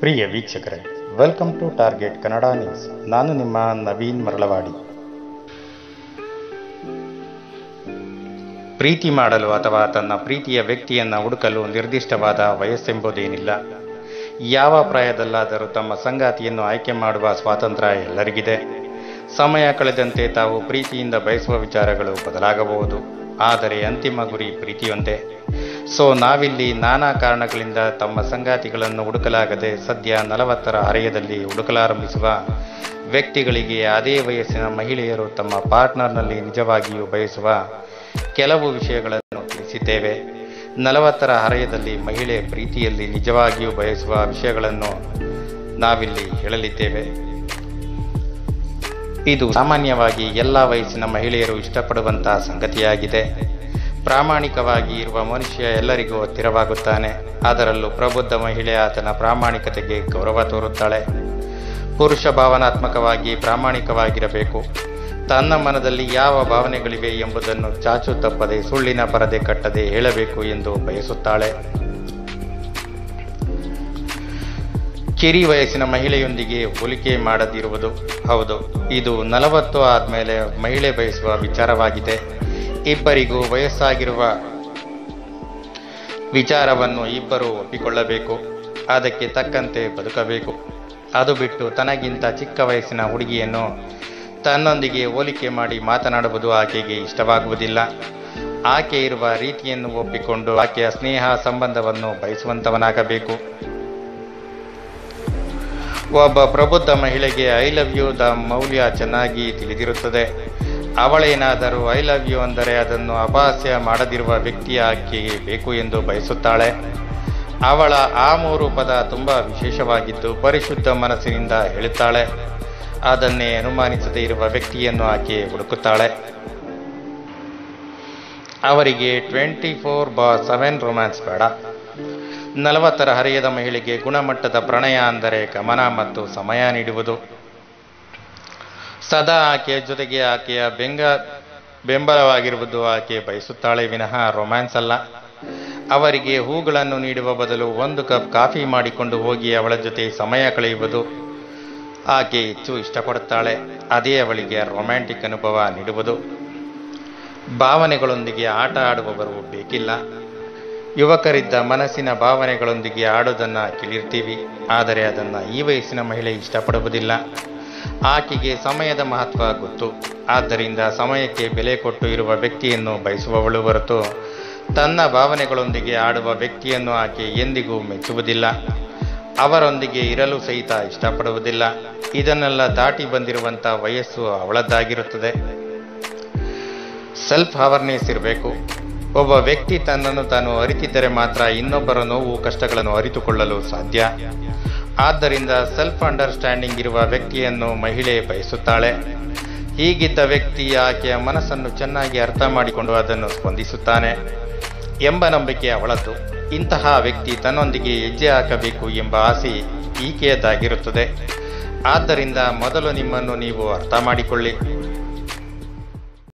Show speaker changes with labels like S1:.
S1: ಪ್ರಿಯ ವೀಕ್ಷಕರೇ, welcome to target Kannada news. ನಾನು ನಿಮ್ಮ ನವೀನ್ ಮರಳವಾಡಿ. ಪ್ರೀತಿ ಮಾಡಲು ಅಥವಾ ತನ್ನ ಪ್ರೀತಿಯ ವ್ಯಕ್ತಿಯನ್ನು ಹುಡುಕಲು ನಿರ್ದಿಷ್ಟವಾದ ವಯಸ್ಸೆಂಬುದೇನಿಲ್ಲ. ಯಾವ ಪ್ರಾಯದಲ್ಲಾದರೂ ತಮ್ಮ ಸಂಗಾತಿಯನ್ನು ಆಯ್ಕೆ ಮಾಡುವ ಸ್ವಾತಂತ್ರ್ಯ ಎಲ್ಲರಿಗಿದೆ. ಸಮಯ ಕಳೆದಂತೆ ತಾವು ಪ್ರೀತಿಯಿಂದ ಬಯಸುವ ವಿಚಾರಗಳು ಬದಲಾಗಬಹುದು, ಆದರೆ ಅಂತಿಮ ಗುರಿ ಪ್ರೀತಿಯೊಂದೇ. ನಾವಿಲ್ಲಿ ನಾನಾ ಕಾರಣಗಳಿಂದ ತಮ್ಮ ಸಂಗಾತಿಗಳನ್ನು ಹುಡುಕಲಾಗದೆ ಸದ್ಯ 40ರ ಹರೆಯದಲ್ಲಿ ಹುಡುಕಲಾರಂಭಿಸುವ ವ್ಯಕ್ತಿಗಳಿಗೆ ಅದೇ ವಯಸ್ಸಿನ ಮಹಿಳೆಯರು ತಮ್ಮ ಪಾರ್ಟ್ನರ್ನಲ್ಲಿ ನಿಜವಾಗಿಯೂ ಬಯಸುವ ಕೆಲವು ವಿಷಯಗಳನ್ನು ತಿಳಿಸಿದ್ದೇವೆ. 40ರ ಹರೆಯದಲ್ಲಿ ಮಹಿಳೆ ಪ್ರೀತಿಯಲ್ಲಿ ನಿಜವಾಗಿಯೂ ಬಯಸುವ ವಿಷಯಗಳನ್ನು ನಾವಿಲ್ಲಿ ಹೇಳಲಿದ್ದೇವೆ. ಇದು ಸಾಮಾನ್ಯವಾಗಿ ಎಲ್ಲ ವಯಸ್ಸಿನ ಮಹಿಳೆಯರು ಇಷ್ಟಪಡುವಂತಹ ಸಂಗತಿಯಾಗಿದೆ. ಪ್ರಾಮಾಣಿಕವಾಗಿ ಇರುವ ಮನುಷ್ಯ ಎಲ್ಲರಿಗೂ ಹತ್ತಿರವಾಗುತ್ತಾನೆ. ಅದರಲ್ಲೂ ಪ್ರಬುದ್ಧ ಮಹಿಳೆ ಆತನ ಪ್ರಾಮಾಣಿಕತೆಗೆ ಗೌರವ ತೋರುತ್ತಾಳೆ. ಪುರುಷ ಭಾವನಾತ್ಮಕವಾಗಿ ಪ್ರಾಮಾಣಿಕವಾಗಿರಬೇಕು. ತನ್ನ ಮನದಲ್ಲಿ ಯಾವ ಭಾವನೆಗಳಿವೆ ಎಂಬುದನ್ನು ಚಾಚು ತಪ್ಪದೆ ಸುಳ್ಳಿನ ಪರದೆ ಕಟ್ಟದೆ ಹೇಳಬೇಕು ಎಂದು ಬಯಸುತ್ತಾಳೆ. ಕಿರಿ ವಯಸ್ಸಿನ ಮಹಿಳೆಯೊಂದಿಗೆ ಹೋಲಿಕೆ ಮಾಡದಿರುವುದು. ಹೌದು, ಇದು 40 ಆದಮೇಲೆ ಮಹಿಳೆ ಬಯಸುವ ವಿಚಾರವಾಗಿದೆ. ಇಬ್ಬರಿಗೂ ವಯಸ್ಸಾಗಿರುವ ವಿಚಾರವನ್ನು ಇಬ್ಬರು ಒಪ್ಪಿಕೊಳ್ಳಬೇಕು. ಅದಕ್ಕೆ ತಕ್ಕಂತೆ ಬದುಕಬೇಕು. ಅದು ಬಿಟ್ಟು ತನಗಿಂತ ಚಿಕ್ಕ ವಯಸ್ಸಿನ ಹುಡುಗಿಯನ್ನು ತನ್ನೊಂದಿಗೆ ಹೋಲಿಕೆ ಮಾಡಿ ಮಾತನಾಡುವುದು ಆಕೆಗೆ ಇಷ್ಟವಾಗುವುದಿಲ್ಲ. ಆಕೆ ಇರುವ ರೀತಿಯನ್ನು ಒಪ್ಪಿಕೊಂಡು ಆಕೆಯ ಸ್ನೇಹ ಸಂಬಂಧವನ್ನು ಬಯಸುವಂತವನಾಗಬೇಕು. ಒಬ್ಬ ಪ್ರಬುದ್ಧ ಮಹಿಳೆಗೆ ಐ ಲವ್ ಯು ದ ಮೌಲ್ಯ ಚೆನ್ನಾಗಿ ತಿಳಿದಿರುತ್ತದೆ. ಅವಳೇನಾದರೂ ಐ ಲವ್ ಯು ಅಂದರೆ ಅದನ್ನು ಅಪಹಾಸ್ಯ ಮಾಡದಿರುವ ವ್ಯಕ್ತಿ ಆಕೆಗೆ ಬೇಕು ಎಂದು ಬಯಸುತ್ತಾಳೆ. ಅವಳ ಆ 3 ಪದ ತುಂಬ ವಿಶೇಷವಾಗಿದ್ದು ಪರಿಶುದ್ಧ ಮನಸ್ಸಿನಿಂದ ಹೇಳುತ್ತಾಳೆ. ಅದನ್ನೇ ಅನುಮಾನಿಸದೇ ಇರುವ ವ್ಯಕ್ತಿಯನ್ನು ಆಕೆ ಹುಡುಕುತ್ತಾಳೆ. ಅವರಿಗೆ 24/7 ರೊಮ್ಯಾನ್ಸ್ ಬೇಡ. 40ರ ಹರೆಯದ ಮಹಿಳೆಗೆ ಗುಣಮಟ್ಟದ ಪ್ರಣಯ ಅಂದರೆ ಗಮನ ಮತ್ತು ಸಮಯ ನೀಡುವುದು. ಸದಾ ಆಕೆಯ ಜೊತೆಗೆ ಆಕೆಯ ಬೆಂಬಲವಾಗಿರುವುದು ಆಕೆ ಬಯಸುತ್ತಾಳೆ ವಿನಃ ರೊಮ್ಯಾನ್ಸ್ ಅಲ್ಲ. ಅವರಿಗೆ ಹೂಗಳನ್ನು ನೀಡುವ ಬದಲು 1 ಕಪ್ ಕಾಫಿ ಮಾಡಿಕೊಂಡು ಹೋಗಿ ಅವಳ ಜೊತೆ ಸಮಯ ಕಳೆಯುವುದು ಆಕೆ ಹೆಚ್ಚು ಇಷ್ಟಪಡುತ್ತಾಳೆ. ಅದೇ ಅವಳಿಗೆ ರೊಮ್ಯಾಂಟಿಕ್ ಅನುಭವ ನೀಡುವುದು. ಭಾವನೆಗಳೊಂದಿಗೆ ಆಟ ಆಡುವವರು ಬೇಕಿಲ್ಲ. ಯುವಕರಿದ್ದ ಮನಸ್ಸಿನ ಭಾವನೆಗಳೊಂದಿಗೆ ಆಡೋದನ್ನು ಕೇಳಿರ್ತೀವಿ, ಆದರೆ ಅದನ್ನು ಈ ವಯಸ್ಸಿನ ಮಹಿಳೆ ಇಷ್ಟಪಡುವುದಿಲ್ಲ. ಆಕೆಗೆ ಸಮಯದ ಮಹತ್ವ ಗೊತ್ತು. ಆದ್ದರಿಂದ ಸಮಯಕ್ಕೆ ಬೆಲೆ ಕೊಟ್ಟು ಇರುವ ವ್ಯಕ್ತಿಯನ್ನು ಬಯಸುವವಳು ಹೊರತು ತನ್ನ ಭಾವನೆಗಳೊಂದಿಗೆ ಆಡುವ ವ್ಯಕ್ತಿಯನ್ನು ಆಕೆ ಎಂದಿಗೂ ಮೆಚ್ಚುವುದಿಲ್ಲ. ಅವರೊಂದಿಗೆ ಇರಲು ಸಹಿತ ಇಷ್ಟಪಡುವುದಿಲ್ಲ. ಇದನ್ನೆಲ್ಲ ದಾಟಿ ಬಂದಿರುವಂಥ ವಯಸ್ಸು ಅವಳದ್ದಾಗಿರುತ್ತದೆ. ಸೆಲ್ಫ್ ಅವೇರ್ನೆಸ್ ಇರಬೇಕು. ಒಬ್ಬ ವ್ಯಕ್ತಿ ತನ್ನನ್ನು ತಾನು ಅರಿತಿದ್ದರೆ ಮಾತ್ರ ಇನ್ನೊಬ್ಬರ ನೋವು ಕಷ್ಟಗಳನ್ನು ಅರಿತುಕೊಳ್ಳಲು ಸಾಧ್ಯ. ಆದ್ದರಿಂದ ಸೆಲ್ಫ್ ಅಂಡರ್ಸ್ಟ್ಯಾಂಡಿಂಗ್ ಇರುವ ವ್ಯಕ್ತಿಯನ್ನು ಮಹಿಳೆ ಬಯಸುತ್ತಾಳೆ. ಹೀಗಿದ್ದ ವ್ಯಕ್ತಿ ಆಕೆಯ ಮನಸ್ಸನ್ನು ಚೆನ್ನಾಗಿ ಅರ್ಥ ಮಾಡಿಕೊಂಡು ಅದನ್ನು ಸ್ಪಂದಿಸುತ್ತಾನೆ ಎಂಬ ನಂಬಿಕೆ ಅವಳದ್ದು. ಇಂತಹ ವ್ಯಕ್ತಿ ತನ್ನೊಂದಿಗೆ ಹೆಜ್ಜೆ ಹಾಕಬೇಕು ಎಂಬ ಆಸೆ ಈಕೆಯದ್ದಾಗಿರುತ್ತದೆ. ಆದ್ದರಿಂದ ಮೊದಲು ನಿಮ್ಮನ್ನು ನೀವು ಅರ್ಥ ಮಾಡಿಕೊಳ್ಳಿ.